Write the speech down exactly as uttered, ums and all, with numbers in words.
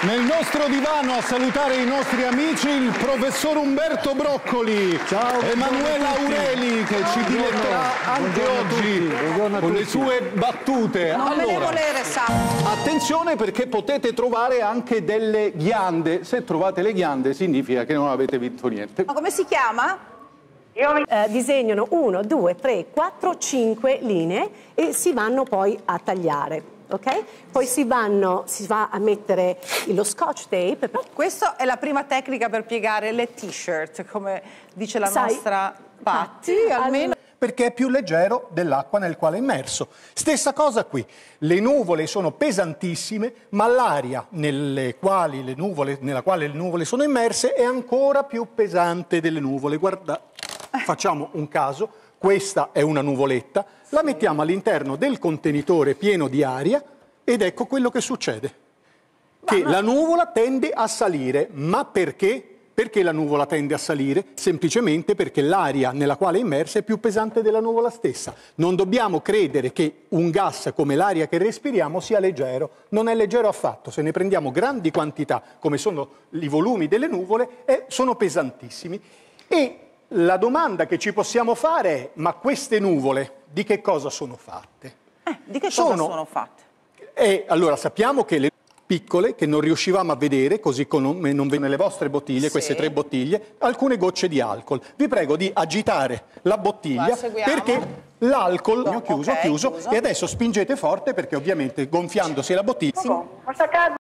Nel nostro divano a salutare i nostri amici il professor Umberto Broccoli, Ciao, Emanuela Aureli che ci diletterà anche oggi con le sue battute. Non me ne Allora, volere, sa. attenzione perché potete trovare anche delle ghiande. Se trovate le ghiande significa che non avete vinto niente. Ma come si chiama? Eh, disegnano uno, due, tre, quattro, cinque linee e si vanno poi a tagliare. Okay? Poi si, vanno, si va a mettere lo scotch tape. Questa è la prima tecnica per piegare le t-shirt, come dice la Sai, nostra Patti, almeno. Perché è più leggero dell'acqua nel quale è immerso. Stessa cosa qui, le nuvole sono pesantissime, ma l'aria nelle quali le nuvole, nella quale le nuvole sono immerse è ancora più pesante delle nuvole. Guarda, facciamo un caso, questa è una nuvoletta, la mettiamo all'interno del contenitore pieno di aria ed ecco quello che succede. Che la nuvola tende a salire, ma perché? Perché la nuvola tende a salire? Semplicemente perché l'aria nella quale è immersa è più pesante della nuvola stessa. Non dobbiamo credere che un gas come l'aria che respiriamo sia leggero. Non è leggero affatto. Se ne prendiamo grandi quantità, come sono i volumi delle nuvole, eh, sono pesantissimi. E la domanda che ci possiamo fare è: ma queste nuvole di che cosa sono fatte? Eh, di che cosa sono, sono fatte? E allora sappiamo che le piccole, che non riuscivamo a vedere, così come non vedono nelle vostre bottiglie, sì, queste tre bottiglie, alcune gocce di alcol. Vi prego di agitare la bottiglia perché l'alcol, no, chiuso, okay, chiuso, chiuso, e adesso spingete forte perché ovviamente gonfiandosi la bottiglia... Sì.